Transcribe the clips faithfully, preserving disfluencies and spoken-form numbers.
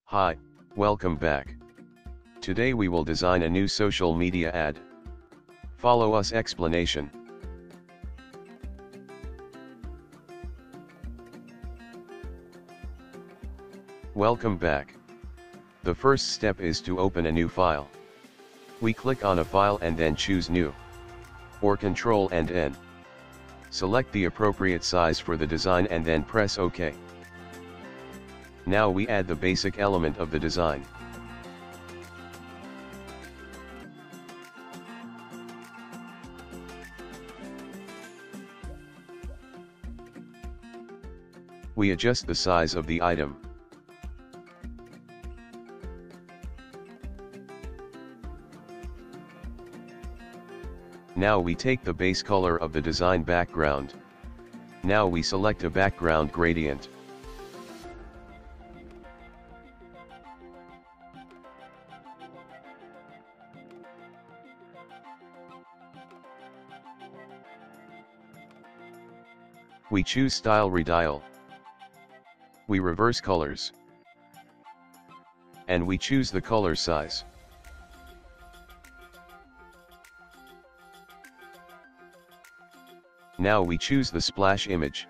Hi, welcome back. Today we will design a new social media ad. Follow us explanation. Welcome back. The first step is to open a new file. We click on a file and then choose New, or Control and N. Select the appropriate size for the design and then press OK. Now we add the basic element of the design. We adjust the size of the item. Now we take the base color of the design background. Now we select a background gradient. We choose Style Redial. We reverse colors. And we choose the color size. Now we choose the splash image.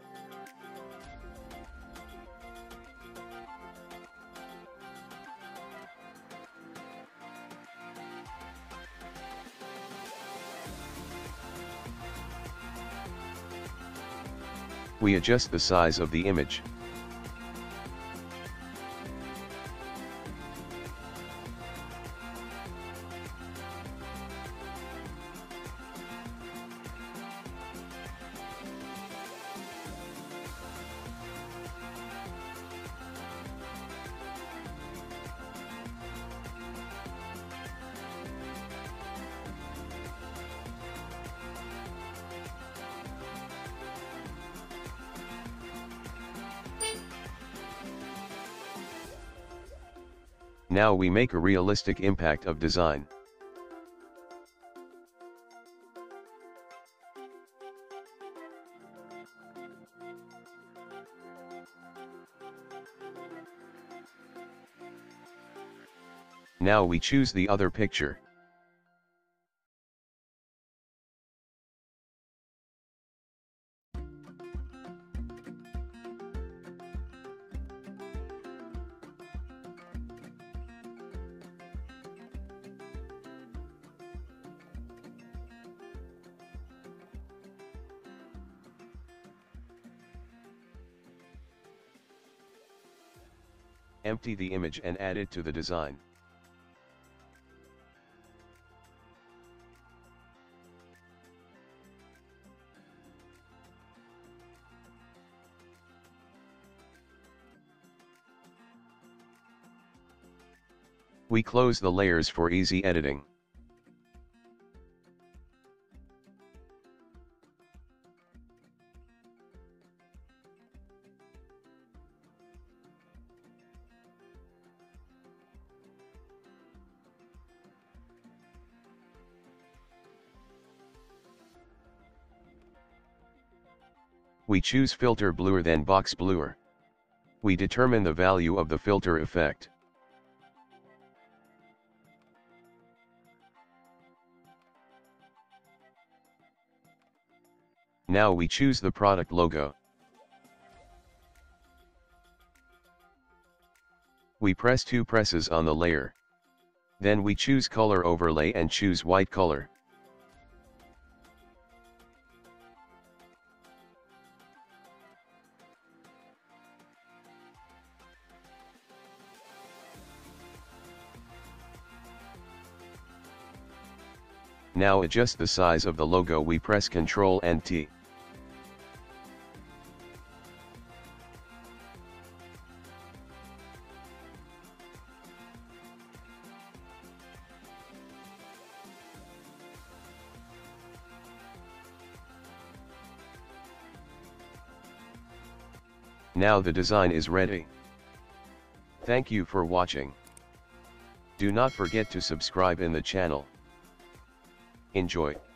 We adjust the size of the image. Now we make a realistic impact of design. Now we choose the other picture. Empty the image and add it to the design. We close the layers for easy editing. We choose Filter Bluer then Box Bluer. We determine the value of the filter effect. Now we choose the product logo. We press two presses on the layer. Then we choose Color Overlay and choose white color. Now adjust the size of the logo. We press Ctrl and T. Now the design is ready. Thank you for watching. Do not forget to subscribe in the channel. Enjoy.